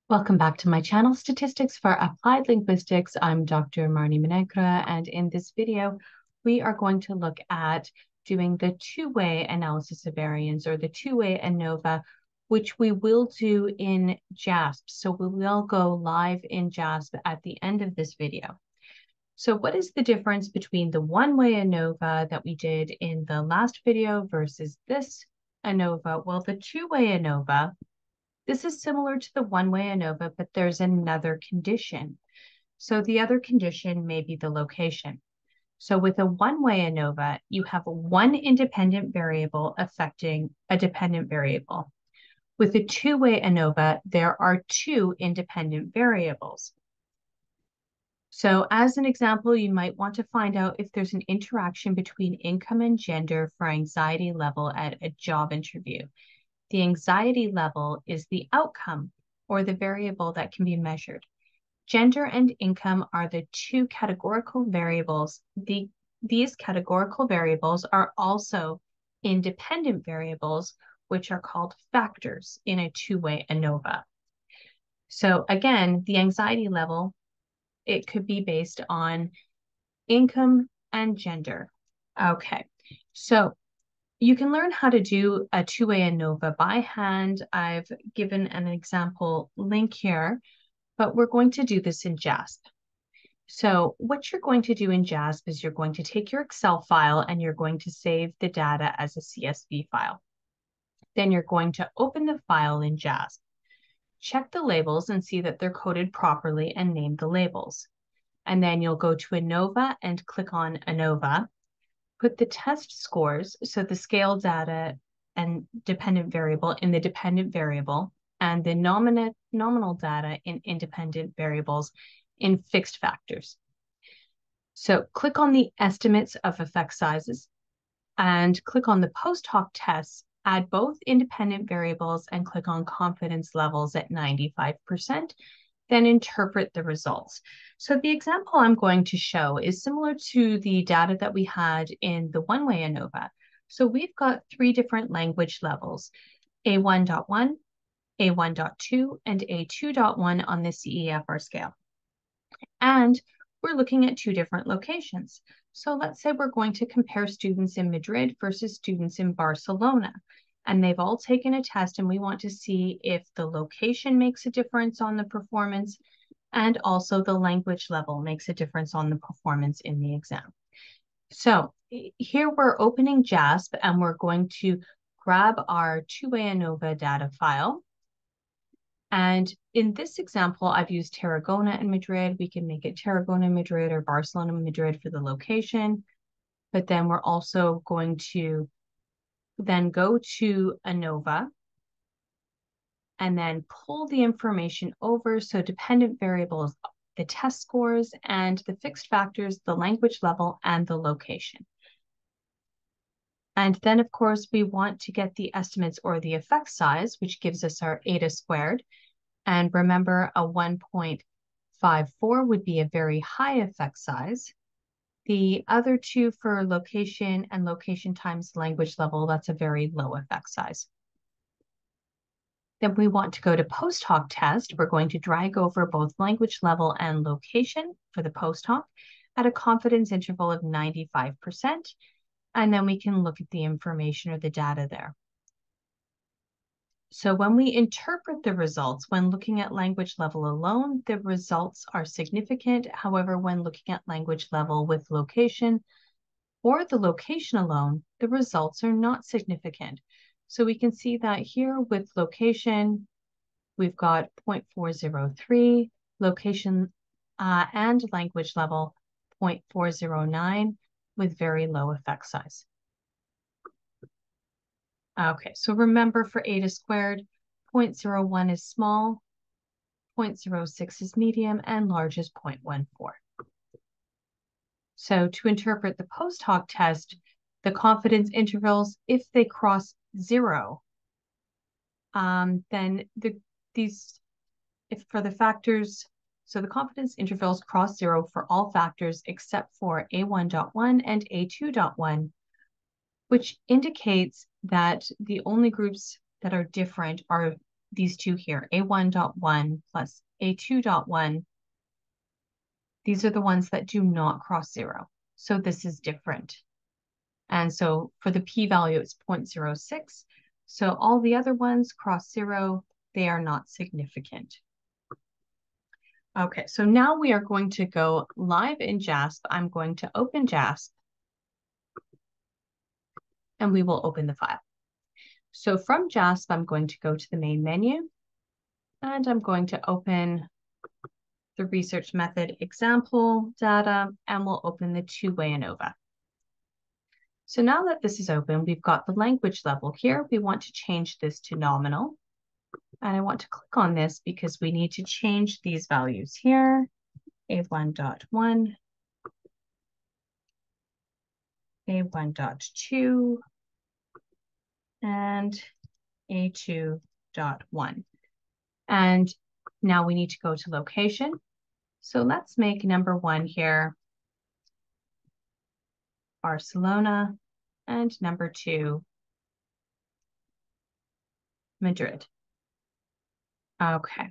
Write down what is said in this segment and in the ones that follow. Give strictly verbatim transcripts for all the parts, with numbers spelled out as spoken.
Welcome back to my channel, Statistics for Applied Linguistics. I'm Doctor Marnie Menegra, and in this video, we are going to look at doing the two-way analysis of variance, or the two-way ANOVA, which we will do in JASP. So we will go live in JASP at the end of this video. So what is the difference between the one-way ANOVA that we did in the last video versus this ANOVA? Well, the two-way ANOVA, this is similar to the one-way ANOVA, but there's another condition. So the other condition may be the location. So with a one-way ANOVA, you have one independent variable affecting a dependent variable. With a two-way ANOVA, there are two independent variables. So as an example, you might want to find out if there's an interaction between income and gender for anxiety level at a job interview. The anxiety level is the outcome, or the variable that can be measured. Gender and income are the two categorical variables. The, these categorical variables are also independent variables, which are called factors in a two-way ANOVA. So again, the anxiety level, it could be based on income and gender. Okay, so you can learn how to do a two-way ANOVA by hand. I've given an example link here, but we're going to do this in JASP. So what you're going to do in JASP is you're going to take your Excel file and you're going to save the data as a C S V file. Then you're going to open the file in JASP. Check the labels and see that they're coded properly and name the labels. And then you'll go to ANOVA and click on ANOVA. Put the test scores, so the scale data and dependent variable in the dependent variable, and the nominal, nominal data in independent variables in fixed factors. So click on the estimates of effect sizes and click on the post hoc tests, add both independent variables and click on confidence levels at ninety-five percent. Then interpret the results. So the example I'm going to show is similar to the data that we had in the one-way ANOVA. So we've got three different language levels, A one point one, A one point two, and A two point one on the C E F R scale. And we're looking at two different locations. So let's say we're going to compare students in Madrid versus students in Barcelona. And they've all taken a test, and we want to see if the location makes a difference on the performance, and also the language level makes a difference on the performance in the exam. So here we're opening JASP, and we're going to grab our two-way ANOVA data file. And in this example, I've used Tarragona and Madrid. We can make it Tarragona, Madrid, or Barcelona, Madrid for the location. But then we're also going to then go to ANOVA and then pull the information over. So dependent variables, the test scores, and the fixed factors, the language level, and the location. And then, of course, we want to get the estimates or the effect size, which gives us our eta squared. And remember, a one point five four would be a very high effect size. The other two for location and location times language level, that's a very low effect size. Then we want to go to post hoc test. We're going to drag over both language level and location for the post hoc at a confidence interval of ninety-five percent. And then we can look at the information or the data there. So when we interpret the results, when looking at language level alone, the results are significant. However, when looking at language level with location or the location alone, the results are not significant. So we can see that here with location, we've got zero point four zero three, location uh, and language level zero point four zero nine with very low effect size. Okay, so remember for eta squared, zero point zero one is small, zero point zero six is medium, and large is zero point one four. So to interpret the post hoc test, the confidence intervals, if they cross zero, um, then the, these, if for the factors, so the confidence intervals cross zero for all factors except for A one point one and A two point one, which indicates that the only groups that are different are these two here, A one dot one plus A two dot one, these are the ones that do not cross zero. So this is different. And so for the p-value, it's zero point zero six. So all the other ones cross zero, they are not significant. Okay, so now we are going to go live in JASP. I'm going to open JASP and we will open the file. So from JASP, I'm going to go to the main menu and I'm going to open the research method example data, and we'll open the two-way ANOVA. So now that this is open, we've got the language level here. We want to change this to nominal. And I want to click on this because we need to change these values here, A one dot one, A one dot two, and A two dot one. And now we need to go to location. So let's make number one here Barcelona, and number two, Madrid. Okay.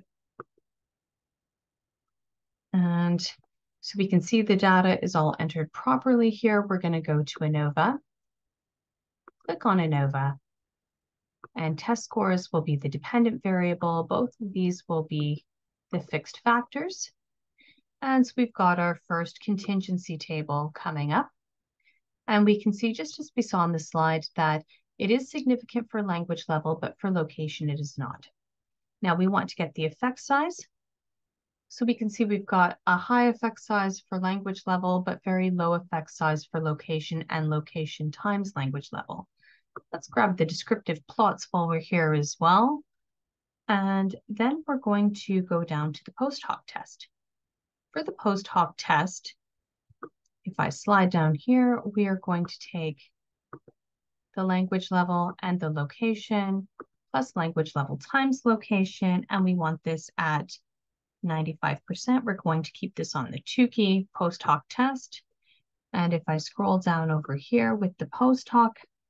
And so we can see the data is all entered properly here. We're going to go to ANOVA. Click on ANOVA. And test scores will be the dependent variable. Both of these will be the fixed factors. And so we've got our first contingency table coming up. And we can see, just as we saw on the slide, that it is significant for language level, but for location, it is not. Now we want to get the effect size. So we can see we've got a high effect size for language level, but very low effect size for location and location times language level. Let's grab the descriptive plots while we're here as well. And then we're going to go down to the post hoc test. For the post hoc test, if I slide down here, we are going to take the language level and the location plus language level times location, and we want this at ninety-five percent. We're going to keep this on the two key post hoc test. And if I scroll down over here with the post hoc,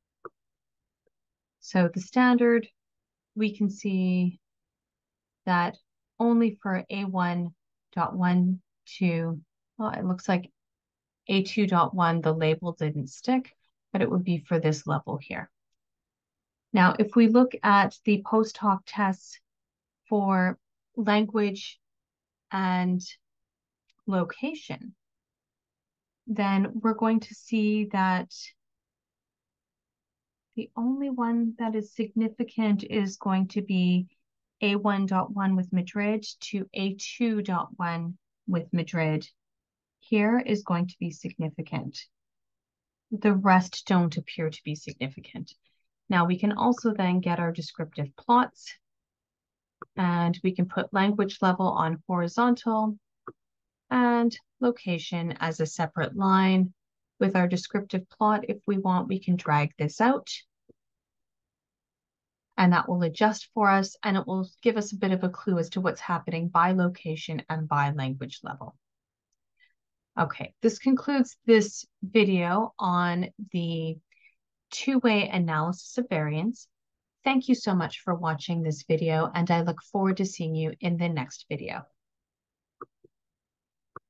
so the standard, we can see that only for A one dot one, two, well, it looks like A two dot one, the label didn't stick, but it would be for this level here. Now, if we look at the post hoc tests for language and location, then we're going to see that the only one that is significant is going to be A one dot one with Madrid to A two dot one with Madrid. Here is going to be significant. The rest don't appear to be significant. Now we can also then get our descriptive plots, and we can put language level on horizontal and location as a separate line. With our descriptive plot, if we want, we can drag this out, and that will adjust for us, and it will give us a bit of a clue as to what's happening by location and by language level. Okay, this concludes this video on the two-way analysis of variance. Thank you so much for watching this video, and I look forward to seeing you in the next video.